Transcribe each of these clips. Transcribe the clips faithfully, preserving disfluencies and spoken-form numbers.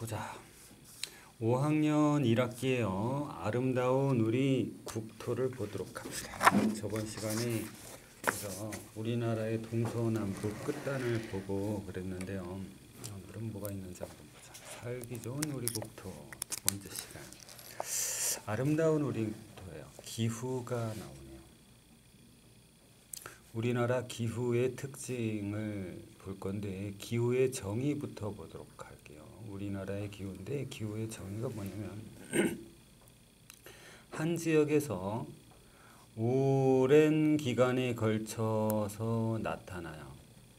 보자. 오 학년 일 학기에요. 아름다운 우리 국토를 보도록 합시다. 저번 시간에 그래서 우리나라의 동서남북 끝단을 보고 그랬는데요. 오늘은 뭐가 있는지 한번 보자. 살기 좋은 우리 국토 두 번째 시간. 아름다운 우리 국토예요. 기후가 나오네요. 우리나라 기후의 특징을 볼 건데 기후의 정의부터 보도록 할게요. 우리나라의 기후인데 기후의 정의가 뭐냐면 한 지역에서 오랜 기간에 걸쳐서 나타나요.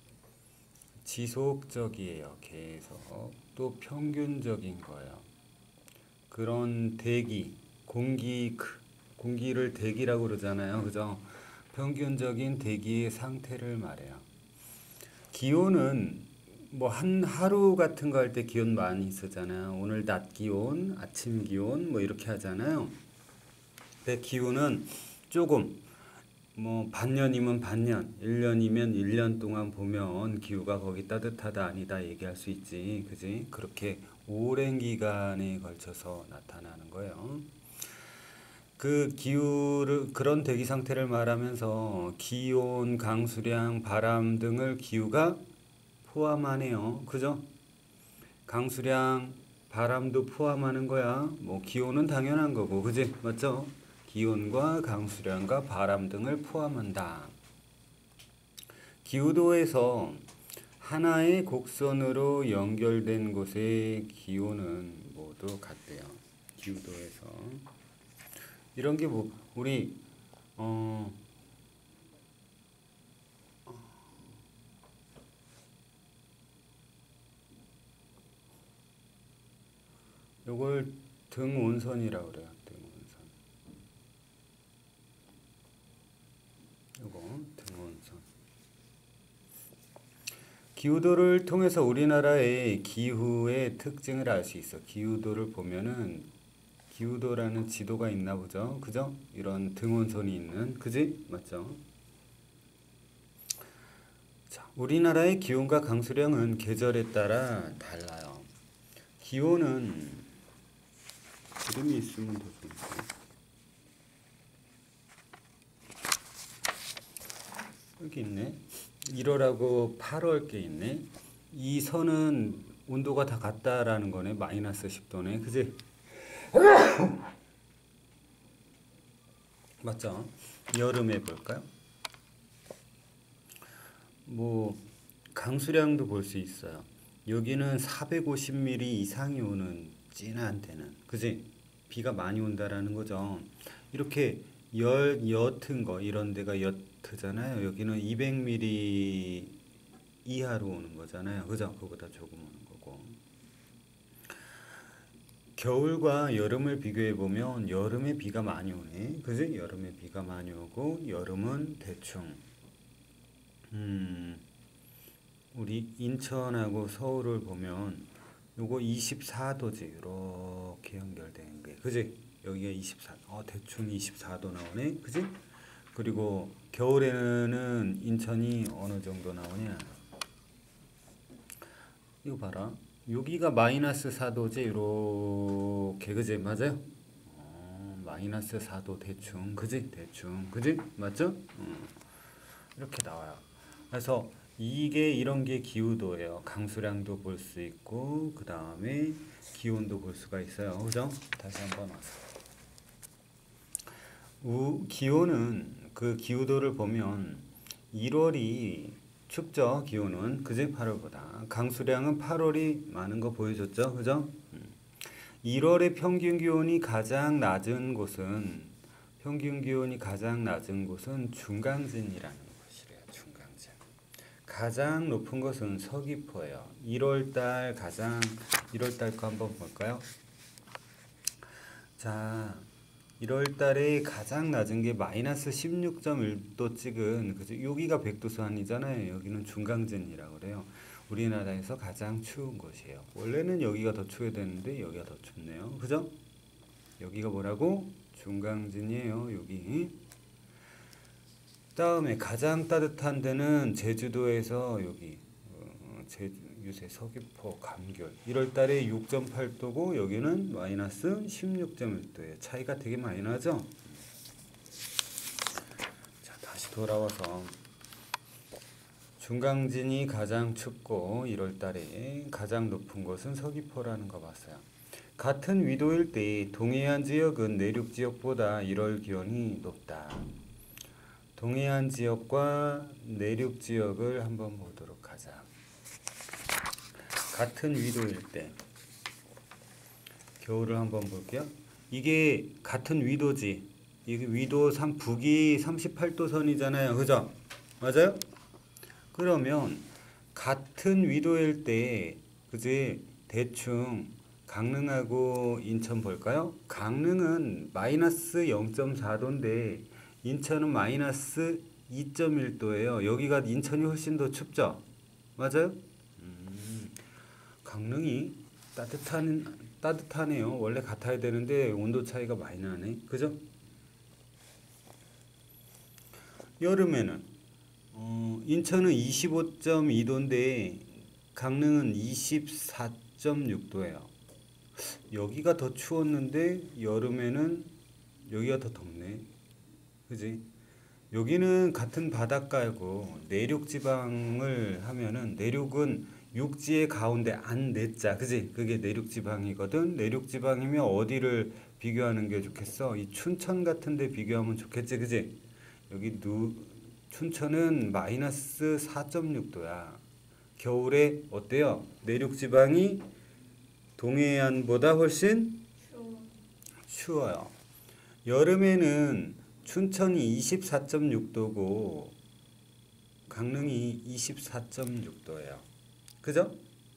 지속적이에요. 계속. 또 평균적인 거예요. 그런 대기, 공기, 공기를 대기라고 그러잖아요. 그죠? 평균적인 대기의 상태를 말해요. 기온은 뭐 한 하루 같은 거 할 때 기온 많이 쓰잖아요. 오늘 낮 기온, 아침 기온 뭐 이렇게 하잖아요. 근데 기온은 조금 뭐 반년이면 반년, 일 년이면 일 년 동안 보면 기후가 거기 따뜻하다 아니다 얘기할 수 있지. 그지? 그렇게 오랜 기간에 걸쳐서 나타나는 거예요. 그 기후를 그런 대기 상태를 말하면서 기온, 강수량, 바람 등을 기후가 포함하네요. 그죠? 강수량, 바람도 포함하는 거야. 뭐 기온은 당연한 거고, 그지? 맞죠? 기온과 강수량과 바람 등을 포함한다. 기후도에서 하나의 곡선으로 연결된 곳의 기온은 모두 같대요. 기후도에서. 이런 게 뭐 우리 어 요걸 등온선이라고 그래요. 등온선. 요거 등온선. 기후도를 통해서 우리나라의 기후의 특징을 알 수 있어. 기후도를 보면은 기후도라는 지도가 있나 보죠. 그죠? 이런 등온선이 있는, 그지? 맞죠? 자, 우리나라의 기온과 강수량은 계절에 따라 달라요. 기온은 그림이 있으면 더 좋은데. 여기 있네. 일월하고 팔월 게 있네. 이 선은 온도가 다 같다라는 거네. 마이너스 십 도네. 그지? 맞죠? 여름에 볼까요? 뭐 강수량도 볼 수 있어요. 여기는 사백오십 밀리미터 이상이 오는 진한 데는, 그지? 비가 많이 온다라는 거죠. 이렇게 열, 옅은 거 이런 데가 옅잖아요. 여기는 이백 밀리미터 이하로 오는 거잖아요. 그죠? 그거보다 조금 오는 거고. 겨울과 여름을 비교해 보면 여름에 비가 많이 오네. 그지? 여름에 비가 많이 오고 여름은 대충 음, 우리 인천하고 서울을 보면 요거 이십사 도지. 이렇게 연결되는 게. 그지? 여기가 이십사. 어, 대충 이십사 도 나오네. 그지? 그리고 겨울에는 인천이 어느 정도 나오냐? 이거 봐라. 여기가 마이너스 사 도지. 이렇게. 그지? 맞아요? 어, 마이너스 사 도 대충. 그지? 대충. 그지? 맞죠? 음, 이렇게 나와요. 그래서 이게 이런 게 기후도예요. 강수량도 볼 수 있고 그 다음에 기온도 볼 수가 있어요. 그죠? 다시 한번 와서 우, 기온은 그 기후도를 보면 일월이 춥죠. 기온은 그제 팔월보다. 강수량은 팔월이 많은 거 보여줬죠. 그죠? 일월의 평균 기온이 가장 낮은 곳은 평균 기온이 가장 낮은 곳은 중강진이라는 곳이래요. 중강진. 가장 높은 것은 서귀포예요. 일월달 가장 일월달 거 한번 볼까요? 자, 일월달에 가장 낮은 게 마이너스 십육 점 일 도 찍은, 그죠? 여기가 백두산이잖아요. 여기는 중강진이라고 그래요. 우리나라에서 가장 추운 곳이에요. 원래는 여기가 더 추워야 되는데 여기가 더 춥네요. 그죠? 여기가 뭐라고? 중강진이에요. 여기. 다음에 가장 따뜻한 데는 제주도에서 여기 어, 제, 유세, 서귀포, 감귤 일월 달에 육 점 팔 도고 여기는 마이너스 십육 점 일 도예요. 차이가 되게 많이 나죠? 자, 다시 돌아와서 중강진이 가장 춥고 일월 달에 가장 높은 곳은 서귀포라는 거 봤어요. 같은 위도일 때 동해안 지역은 내륙 지역보다 일월 기온이 높다. 동해안 지역과 내륙 지역을 한번 보도록 하자. 같은 위도일 때 겨울을 한번 볼게요. 이게 같은 위도지. 이게 위도 삼 북이 삼십팔 도 선이잖아요. 그죠? 맞아요? 그러면 같은 위도일 때 그지 대충 강릉하고 인천 볼까요? 강릉은 마이너스 영 점 사 도인데 인천은 마이너스 이 점 일 도예요. 여기가 인천이 훨씬 더 춥죠? 맞아요? 음, 강릉이 따뜻한, 따뜻하네요. 원래 같아야 되는데 온도 차이가 많이 나네. 그죠? 여름에는 어, 인천은 이십오 점 이 도인데 강릉은 이십사 점 육 도예요. 여기가 더 추웠는데 여름에는 여기가 더 덥네. 그지? 여기는 같은 바닷가고 내륙 지방을 하면은 내륙은 육지의 가운데 안 내자. 그지? 그게 내륙 지방이거든. 내륙 지방이면 어디를 비교하는 게 좋겠어? 이 춘천 같은 데 비교하면 좋겠지. 그지? 여기 누 춘천은 마이너스 사 점 육 도야. 겨울에 어때요? 내륙 지방이 동해안보다 훨씬 추워요. 여름에는 춘천이 이십사 점 육 도고 강릉이 이십사 점 육 도예요. 그죠?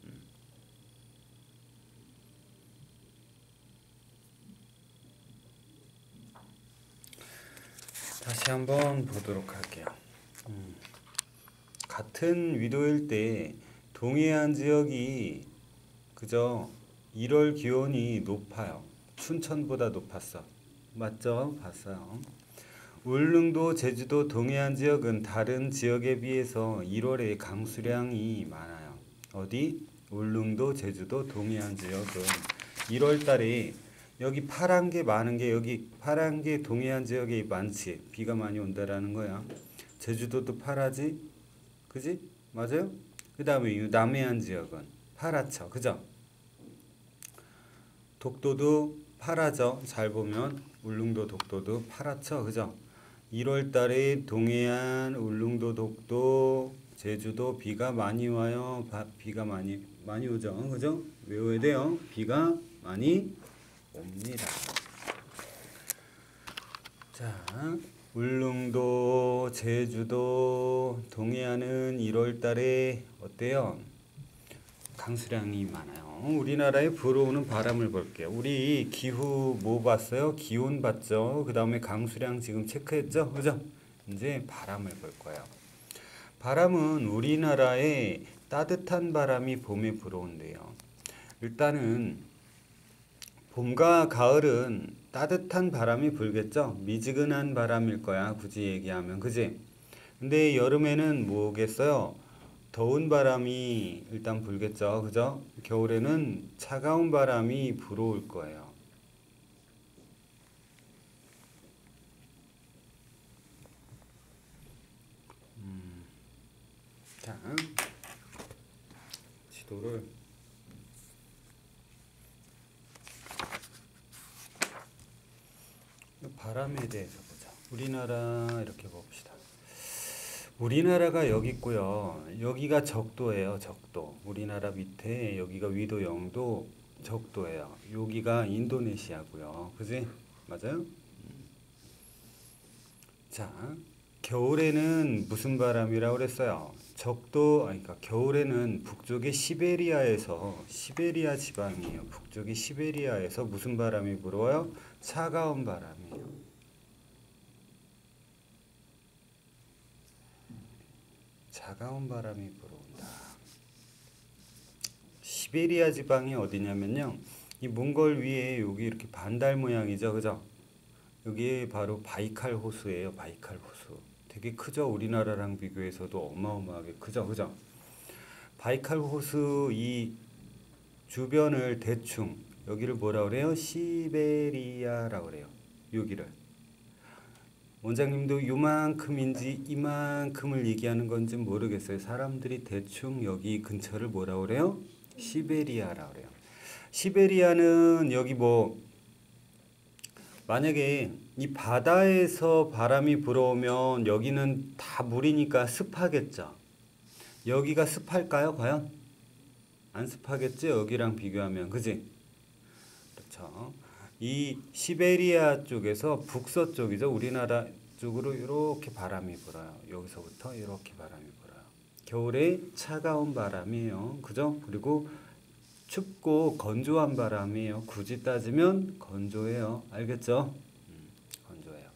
다시 한번 보도록 할게요. 음. 같은 위도일 때 동해안 지역이 그저 일월 기온이 높아요. 춘천보다 높았어. 맞죠? 봤어요. 울릉도, 제주도, 동해안 지역은 다른 지역에 비해서 일월에 강수량이 많아요. 어디? 울릉도, 제주도, 동해안 지역은 일월 달에 여기 파란 게 많은 게 여기 파란 게 동해안 지역에 많지. 비가 많이 온다라는 거야. 제주도도 파라지? 그지? 맞아요? 그 다음에 남해안 지역은 파랗죠. 그죠? 독도도 파랗죠. 잘 보면 울릉도, 독도도 파랗죠. 그죠? 일월 달에 동해안, 울릉도, 독도, 제주도 비가 많이 와요. 바, 비가 많이 많이 오죠. 그죠? 외워야 돼요. 비가 많이 옵니다. 자, 울릉도, 제주도, 동해안은 일월 달에 어때요? 강수량이 많아요. 우리나라에 불어오는 바람을 볼게요. 우리 기후 뭐 봤어요? 기온 봤죠? 그 다음에 강수량 지금 체크했죠? 그죠? 이제 바람을 볼 거예요. 바람은 우리나라에 따뜻한 바람이 봄에 불어온대요. 일단은 봄과 가을은 따뜻한 바람이 불겠죠? 미지근한 바람일 거야. 굳이 얘기하면. 그지? 근데 여름에는 뭐겠어요? 더운 바람이 일단 불겠죠. 그죠? 겨울에는 차가운 바람이 불어올 거예요. 음, 자, 지도를 바람에 대해서 보자. 우리나라 이렇게 봅시다. 우리나라가 여기 있고요. 여기가 적도예요. 적도. 우리나라 밑에 여기가 위도 영 도 적도예요. 여기가 인도네시아고요. 그지? 맞아요? 자, 겨울에는 무슨 바람이라고 그랬어요? 적도, 아니, 그러니까 겨울에는 북쪽의 시베리아에서 시베리아 지방이에요. 북쪽의 시베리아에서 무슨 바람이 불어요? 차가운 바람이에요. 차가운 바람이 불어온다. 시베리아 지방이 어디냐면요. 이 몽골 위에 여기 이렇게 반달 모양이죠. 그죠? 여기 바로 바이칼 호수예요. 바이칼 호수. 되게 크죠? 우리나라랑 비교해서도 어마어마하게 크죠? 그죠? 바이칼 호수 이 주변을 대충 여기를 뭐라 그래요? 시베리아라고 그래요. 여기를. 원장님도 요만큼인지 이만큼을 얘기하는 건지 모르겠어요. 사람들이 대충 여기 근처를 뭐라 그래요? 시베리아라고 그래요. 시베리아는 여기 뭐 만약에 이 바다에서 바람이 불어오면 여기는 다 물이니까 습하겠죠. 여기가 습할까요? 과연? 안 습하겠지? 여기랑 비교하면. 그지? 그렇죠. 이 시베리아 쪽에서 북서쪽이죠. 우리나라 쪽으로 이렇게 바람이 불어요. 여기서부터 이렇게 바람이 불어요. 겨울에 차가운 바람이에요. 그죠? 그리고 춥고 건조한 바람이에요. 굳이 따지면 건조해요. 알겠죠? 음, 건조해요.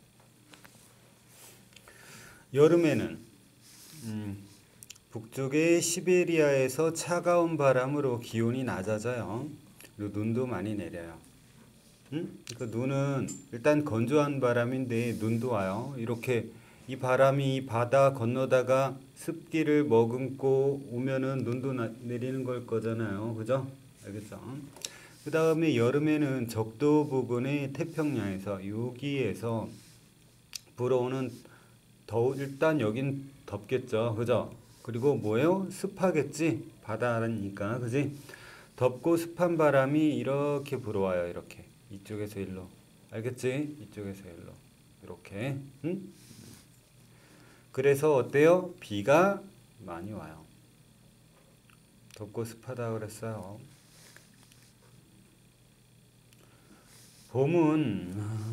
여름에는 음, 북쪽의 시베리아에서 차가운 바람으로 기온이 낮아져요. 그리고 눈도 많이 내려요. 음? 그 눈은 일단 건조한 바람인데 눈도 와요. 이렇게 이 바람이 바다 건너다가 습기를 머금고 오면은 눈도 나, 내리는 걸 거잖아요. 그죠? 알겠죠? 그 다음에 여름에는 적도 부근의 태평양에서 여기에서 불어오는 더우 일단 여긴 덥겠죠. 그죠? 그리고 뭐예요? 습하겠지? 바다니까. 그지? 덥고 습한 바람이 이렇게 불어와요. 이렇게. 이쪽에서 일로. 알겠지? 이쪽에서 일로. 이렇게. 응? 그래서 어때요? 비가 많이 와요. 덥고 습하다 그랬어요. 봄은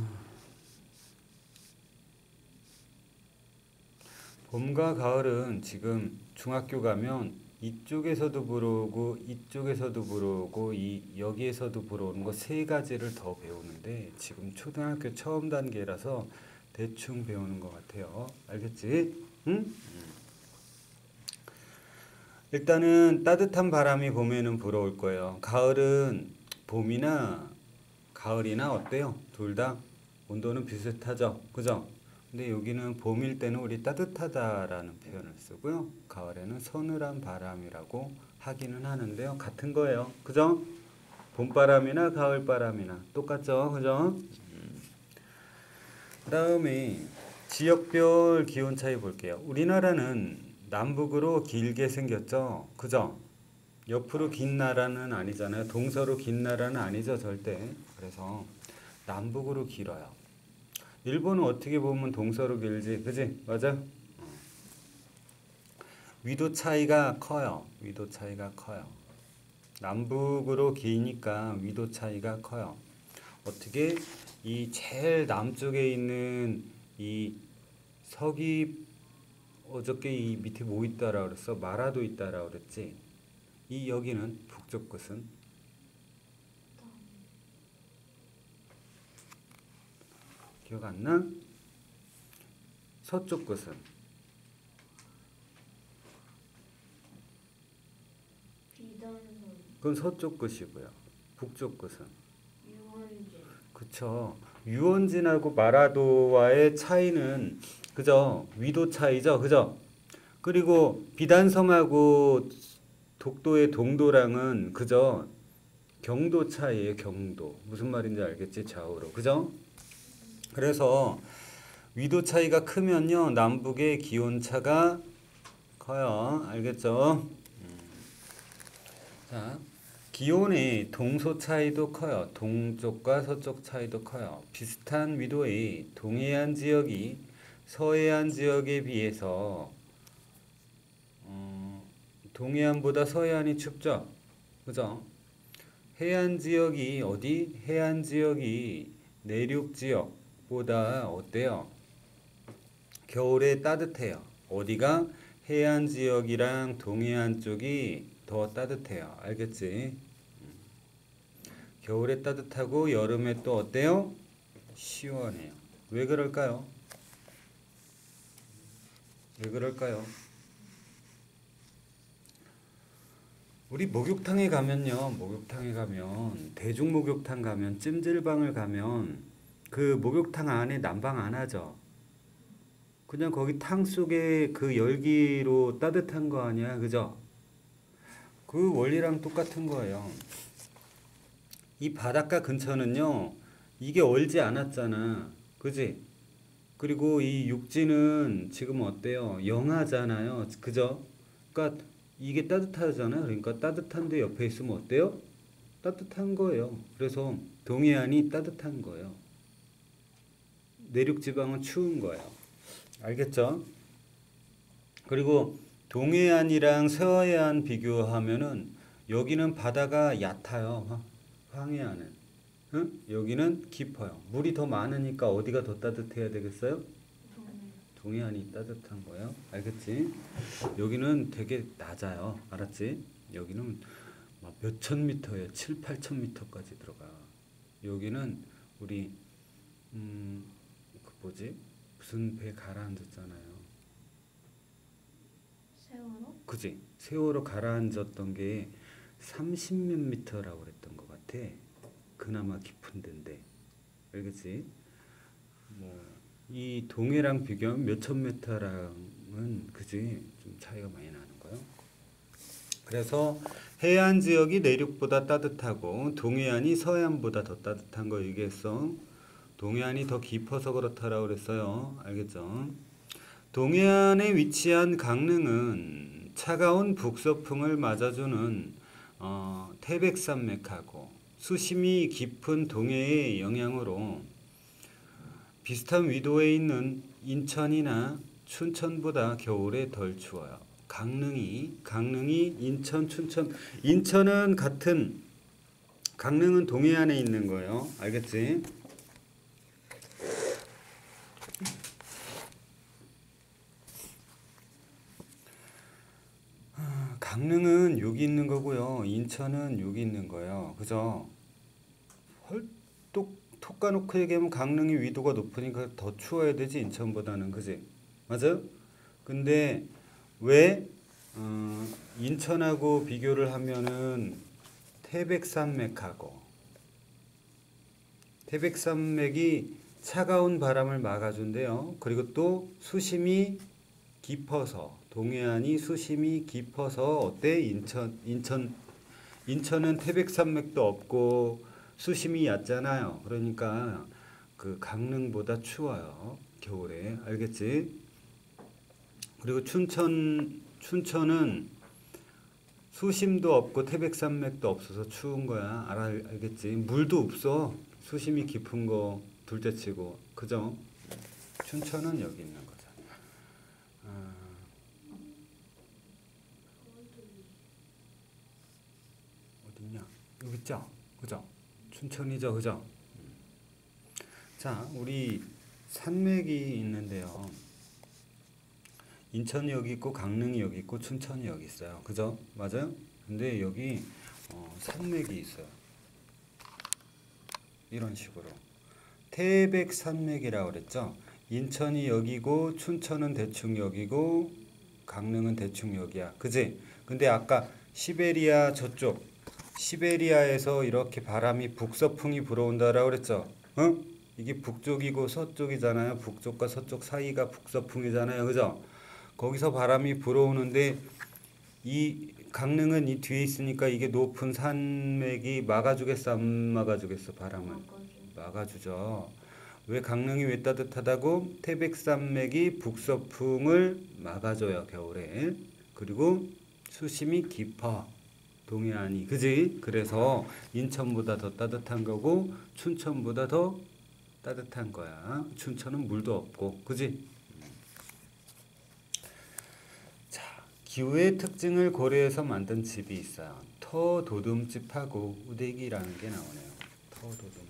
봄과 가을은 지금 중학교 가면 이쪽에서도 불어오고 이쪽에서도 불어오고 이 여기에서도 불어오는 거 세 가지를 더 배우는데 지금 초등학교 처음 단계라서 대충 배우는 것 같아요. 알겠지? 응? 일단은 따뜻한 바람이 봄에는 불어올 거예요. 가을은 봄이나 가을이나 어때요? 둘 다 온도는 비슷하죠. 그죠? 근데 여기는 봄일 때는 우리 따뜻하다라는 표현을 쓰고요. 가을에는 서늘한 바람이라고 하기는 하는데요. 같은 거예요. 그죠? 봄바람이나 가을바람이나 똑같죠. 그죠? 그 다음에 지역별 기온 차이 볼게요. 우리나라는 남북으로 길게 생겼죠. 그죠? 옆으로 긴 나라는 아니잖아요. 동서로 긴 나라는 아니죠. 절대. 그래서 남북으로 길어요. 일본은 어떻게 보면 동서로 길지. 그지? 맞아? 위도 차이가 커요. 위도 차이가 커요. 남북으로 기니까 위도 차이가 커요. 어떻게 이 제일 남쪽에 있는 이 서기 어저께 이 밑에 뭐 있다라 그랬어? 마라도 있다라 그랬지? 이 여기는 북쪽 끝은 기억 안 나? 서쪽 끝은 그건 서쪽 끝이고요. 북쪽 끝은 유원진. 그쵸. 유원진하고 마라도와의 차이는 그죠? 위도 차이죠. 그죠? 그리고 비단섬하고 독도의 동도랑은 그죠? 경도 차이예요. 경도. 무슨 말인지 알겠지? 좌우로. 그죠? 그래서 위도 차이가 크면요. 남북의 기온 차가 커요. 알겠죠? 자, 기온의 동서 차이도 커요. 동쪽과 서쪽 차이도 커요. 비슷한 위도의 동해안 지역이 서해안 지역에 비해서 어, 동해안보다 서해안이 춥죠. 그죠? 해안 지역이 어디? 해안 지역이 내륙 지역보다 어때요? 겨울에 따뜻해요. 어디가? 해안 지역이랑 동해안 쪽이 더 따뜻해요. 알겠지? 겨울에 따뜻하고 여름에 또 어때요? 시원해요. 왜 그럴까요? 왜 그럴까요? 우리 목욕탕에 가면요. 목욕탕에 가면 대중 목욕탕 가면 찜질방을 가면 그 목욕탕 안에 난방 안 하죠. 그냥 거기 탕 속에 그 열기로 따뜻한 거 아니야. 그죠? 그 원리랑 똑같은 거예요. 이 바닷가 근처는요, 이게 얼지 않았잖아. 그지? 그리고 이 육지는 지금 어때요? 영하잖아요. 그죠? 그러니까 이게 따뜻하잖아요. 그러니까 따뜻한데 옆에 있으면 어때요? 따뜻한 거예요. 그래서 동해안이 따뜻한 거예요. 내륙 지방은 추운 거예요. 알겠죠? 그리고 동해안이랑 서해안 비교하면은 여기는 바다가 얕아요. 황해안은. 응? 여기는 깊어요. 물이 더 많으니까 어디가 더 따뜻해야 되겠어요? 동해안이 따뜻한 거예요. 알겠지? 여기는 되게 낮아요. 알았지? 여기는 몇천 미터에 칠, 팔천 미터까지 들어가. 여기는 우리 음, 그 뭐지? 무슨 배 가라앉았잖아요. 세월호? 그지? 세월호 가라앉았던 게 삼십몇 미터라고 그랬던 것 같아. 그나마 깊은 데인데. 알겠지? 뭐 이 동해랑 비교하면 몇천 미터랑은 그지? 좀 차이가 많이 나는 거예요. 그래서 해안 지역이 내륙보다 따뜻하고 동해안이 서해안보다 더 따뜻한 거 얘기했어. 동해안이 더 깊어서 그렇다라고 그랬어요. 알겠죠? 동해안에 위치한 강릉은 차가운 북서풍을 맞아주는 어, 태백산맥하고 수심이 깊은 동해의 영향으로 비슷한 위도에 있는 인천이나 춘천보다 겨울에 덜 추워요. 강릉이 강릉이 인천, 춘천, 인천은 같은, 강릉은 동해안에 있는 거예요. 알겠지? 강릉은 여기 있는 거고요. 인천은 여기 있는 거예요. 그죠? 헐똑 톡 까놓고 얘기하면 강릉이 위도가 높으니까 더 추워야 되지, 인천보다는. 그지? 맞아요? 근데 왜 어, 인천하고 비교를 하면은 태백산맥하고 태백산맥이 차가운 바람을 막아준대요. 그리고 또 수심이 깊어서, 동해안이 수심이 깊어서 어때? 인천 인천 인천은 태백산맥도 없고 수심이 얕잖아요. 그러니까 그 강릉보다 추워요. 겨울에. 알겠지? 그리고 춘천 춘천은 수심도 없고 태백산맥도 없어서 추운 거야. 알아, 알겠지? 물도 없어. 수심이 깊은 거 둘째치고. 그죠? 춘천은 여기 있는 거잖아. 아, 어딨냐? 여기 있죠? 그죠? 춘천이죠, 그죠? 자, 우리 산맥이 있는데요. 인천이 여기 있고 강릉이 여기 있고 춘천이 여기 있어요. 그죠? 맞아요? 근데 여기 어, 산맥이 있어요. 이런 식으로. 태백산맥이라고 그랬죠? 인천이 여기고 춘천은 대충 여기고 강릉은 대충 여기야. 그지? 근데 아까 시베리아 저쪽, 시베리아에서 이렇게 바람이 북서풍이 불어온다라고 그랬죠? 어? 이게 북쪽이고 서쪽이잖아요. 북쪽과 서쪽 사이가 북서풍이잖아요. 그죠? 거기서 바람이 불어오는데 이 강릉은 이 뒤에 있으니까 이게 높은 산맥이 막아주겠어, 안 막아주겠어? 바람을 막아주죠. 왜 강릉이 왜 따뜻하다고? 태백산맥이 북서풍을 막아줘요, 겨울에. 그리고 수심이 깊어, 동해안이. 그지? 그래서 인천보다 더 따뜻한 거고 춘천보다 더 따뜻한 거야. 춘천은 물도 없고. 그지? 자, 기후의 특징을 고려해서 만든 집이 있어요. 터도듬집하고 우대기라는 게 나오네요. 터도듬집.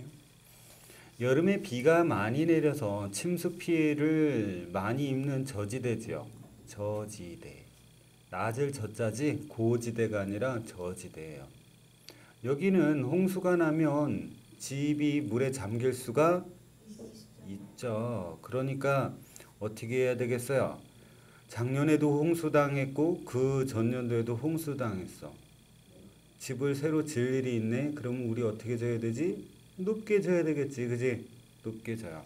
여름에 비가 많이 내려서 침수 피해를 많이 입는 저지대 지역. 저지대. 낮을 저자지 고지대가 아니라 저지대예요. 여기는 홍수가 나면 집이 물에 잠길 수가 있죠. 그러니까 어떻게 해야 되겠어요? 작년에도 홍수당했고 그 전년도에도 홍수당했어. 집을 새로 지을 일이 있네. 그러면 우리 어떻게 져야 되지? 높게 져야 되겠지. 그지? 높게 져요.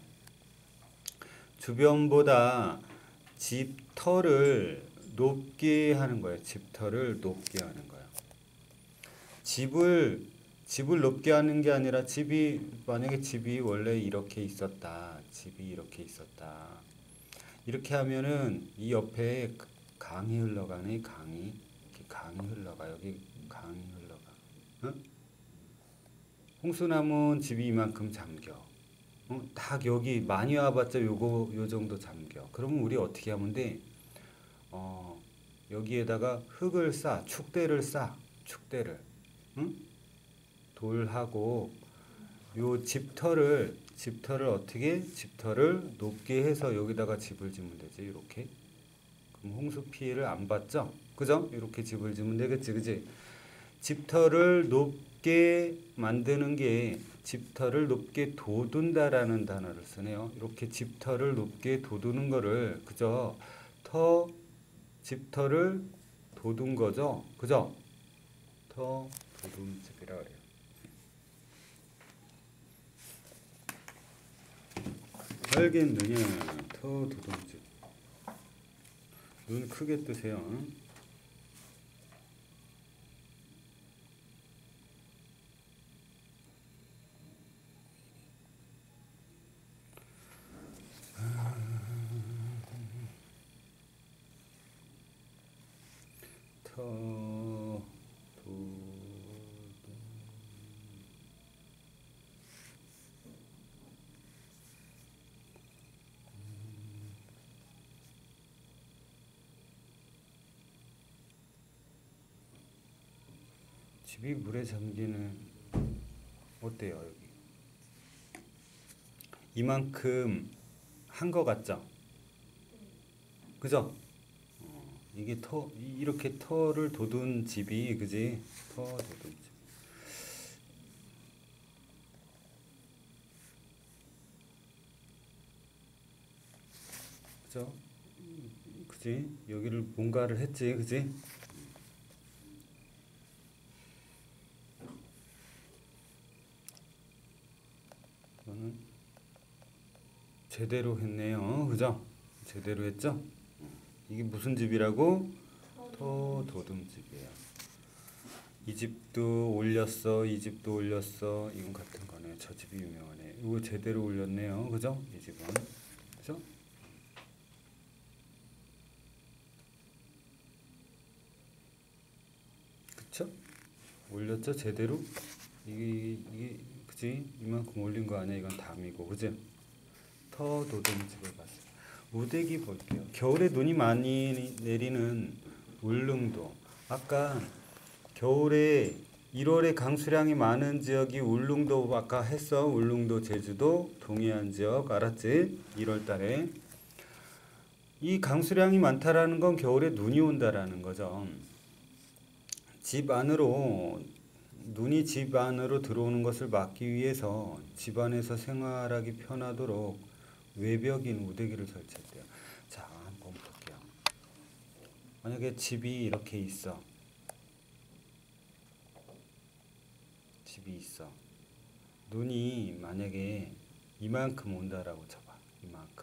주변보다 집 터를 높게 하는 거예요. 집 터를 높게 하는 거야. 집을 집을 높게 하는 게 아니라 집이 만약에 집이 원래 이렇게 있었다. 집이 이렇게 있었다. 이렇게 하면은 이 옆에 강이 흘러가네. 강이 이렇게 강이 흘러가. 여기 강이 흘러가. 어? 홍수나무는 집이 이만큼 잠겨. 어? 딱 여기 많이 와봤자 요거 요 정도 잠겨. 그러면 우리 어떻게 하면 돼? 어, 여기에다가 흙을 쌓아, 축대를 쌓아, 축대를. 응? 돌하고 요 집터를 집터를 어떻게 집터를 높게 해서 여기다가 집을 지면 되지. 이렇게. 그럼 홍수 피해를 안 받죠? 그죠? 이렇게 집을 지면 되겠지, 그지? 집터를 높게 만드는 게 집터를 높게 돋운다라는 단어를 쓰네요. 이렇게 집터를 높게 돋우는 거를 그죠? 터 집터를 돋운 거죠, 그죠? 터 돋운 집이라 그래요. 알겠느냐? 터 돋운 집. 눈 크게 뜨세요. 터, 도, 집이 물에 잠기는 어때요 여기? 이만큼 한 거 같죠? 그죠? 어, 이게 터 이렇게 터를 돋운 집이 그지? 터 돋운 집. 그죠? 그지? 여기를 뭔가를 했지, 그지? 저는 제대로 했네요, 그죠? 제대로 했죠? 이게 무슨 집이라고? 터 돋운 집이에요. 이 집도 올렸어, 이 집도 올렸어. 이건 같은 거네. 저 집이 유명하네. 이거 제대로 올렸네요, 그죠? 이 집은, 그죠? 그쵸? 올렸죠, 제대로? 이게 이게 그지? 이만큼 올린 거 아니야? 이건 담이고, 그지? 터 돋은 집을 봤어요. 우대기 볼게요. 겨울에 눈이 많이 내리는 울릉도. 아까 겨울에 일월에 강수량이 많은 지역이 울릉도 아까 했어. 울릉도, 제주도, 동해안 지역 알았지? 일월 달에. 이 강수량이 많다라는 건 겨울에 눈이 온다라는 거죠. 집 안으로 눈이 집 안으로 들어오는 것을 막기 위해서 집 안에서 생활하기 편하도록 외벽인 우대기를 설치했대요. 자, 한번 볼게요. 만약에 집이 이렇게 있어. 집이 있어. 눈이 만약에 이만큼 온다라고 쳐봐. 이만큼.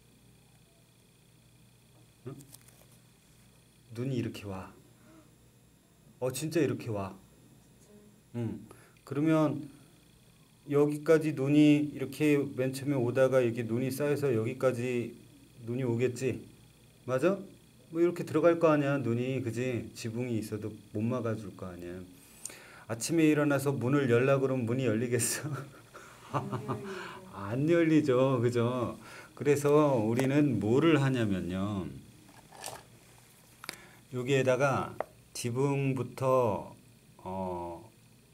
응? 눈이 이렇게 와. 어, 진짜 이렇게 와. 응. 그러면 여기까지 눈이 이렇게 맨 처음에 오다가 이렇게 눈이 쌓여서 여기까지 눈이 오겠지? 맞아? 뭐 이렇게 들어갈 거 아니야, 눈이. 그지? 지붕이 있어도 못 막아줄 거 아니야. 아침에 일어나서 문을 열라 그러면 문이 열리겠어? 안 열리죠. 그죠? 그래서 우리는 뭐를 하냐면요. 여기에다가 지붕부터 어,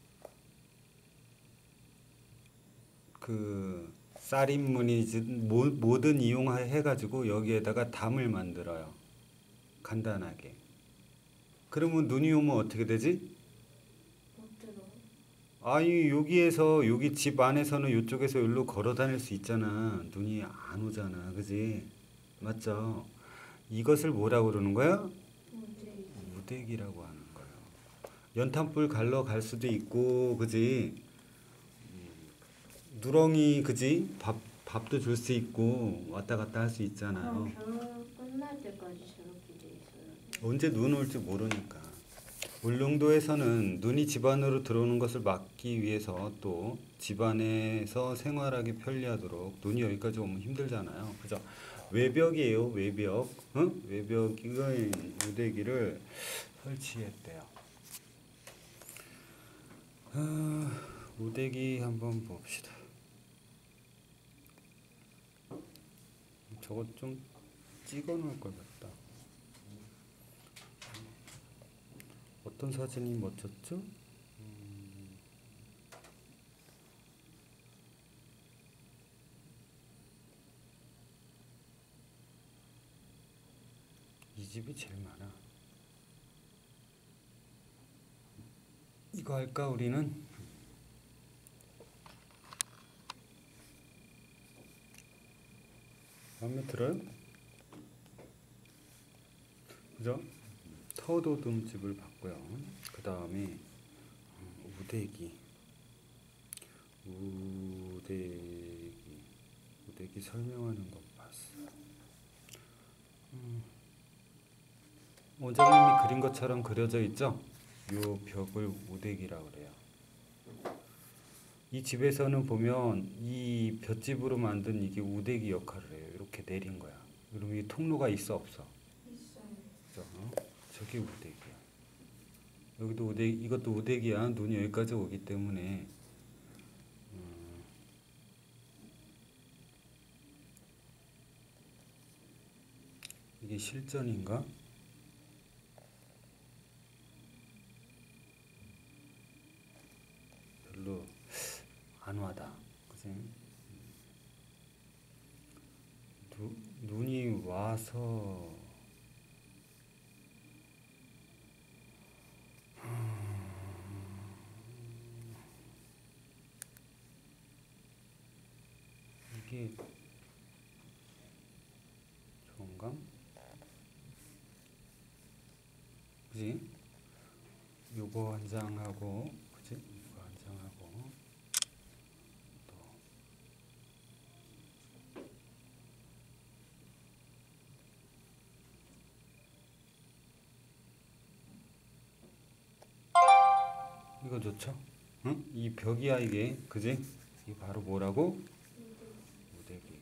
그 쌀인문이든 뭐든 이용해가지고 여기에다가 담을 만들어요. 간단하게. 그러면 눈이 오면 어떻게 되지? 아니 여기에서 여기 집 안에서는 이쪽에서 여기로 걸어 다닐 수 있잖아. 눈이 안 오잖아. 그지? 맞죠? 이것을 뭐라고 그러는 거야? 무대기라고 하는 거예요. 연탄불 갈러 갈 수도 있고, 그지? 누렁이, 그지? 밥, 밥도 줄 수 있고, 왔다 갔다 할 수 있잖아요. 그럼 겨울 끝날 때까지 저렇게 돼 있어요. 언제 눈 올지 모르니까. 울릉도에서는 눈이 집 안으로 들어오는 것을 막기 위해서 또 집 안에서 생활하기 편리하도록 눈이 여기까지 오면 힘들잖아요. 그죠? 외벽이에요. 외벽. 응? 외벽의 우대기를 설치했대요. 아, 우대기 한번 봅시다. 저것 좀 찍어 놓을 걸 같다. 어떤 사진이 멋졌죠? 이 집이 제일 많아. 이거 할까 우리는? 마음에 들어요? 그죠? 터도듬집을 봤고요. 그 다음에 우대기, 우대기, 우대기 설명하는 것 봤어요. 음. 원장님이 그린 것처럼 그려져 있죠? 요 벽을 우대기라고 그래요. 이 집에서는 보면 이 볏집으로 만든 이게 우대기 역할을 해요. 이렇게 내린 거야. 그럼 이 통로가 있어 없어? 있어요. 그죠? 어? 저게 우대기야. 여기도 우대기, 이것도 우대기야. 눈이 여기까지 오기 때문에. 음, 이게 실전인가? 별로 안 와다. 그지? 누, 눈이 와서 이게 좋은가? 그지? 요거 한 장하고, 그지? 이거 한 장하고, 또, 이거 좋죠? 응? 이 벽이야, 이게. 그지? 이게 바로 뭐라고? 무대기.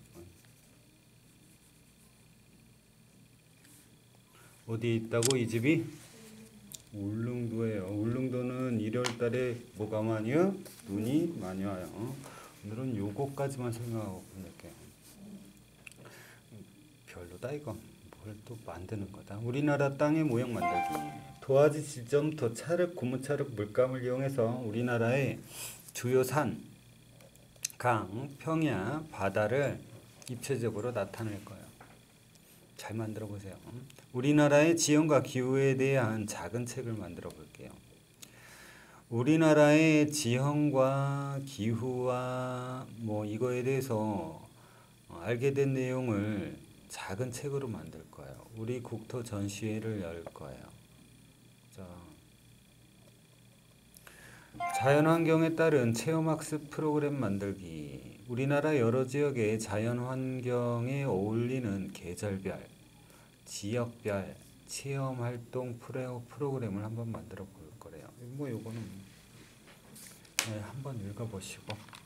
어디에 있다고, 이 집이? 울릉도예요. 울릉도는 일월 달에 뭐가 많이 와요? 눈이 많이 와요. 오늘은 요거까지만 설명하고 끝낼게요. 별로다 이거. 뭘 또 만드는 거다. 우리나라 땅의 모형 만들기. 도화지 지점부터 찰흙, 고무찰흙, 물감을 이용해서 우리나라의 주요 산, 강, 평야, 바다를 입체적으로 나타낼 거예요. 잘 만들어 보세요. 우리나라의 지형과 기후에 대한 작은 책을 만들어 볼게요. 우리나라의 지형과 기후와 뭐 이거에 대해서 알게 된 내용을 작은 책으로 만들 거예요. 우리 국토 전시회를 열 거예요. 자, 자연환경에 따른 체험학습 프로그램 만들기. 우리나라 여러 지역의 자연환경에 어울리는 계절별, 지역별 체험활동 프로그램을 한번 만들어 볼 거래요. 뭐 요거는 네, 한번 읽어보시고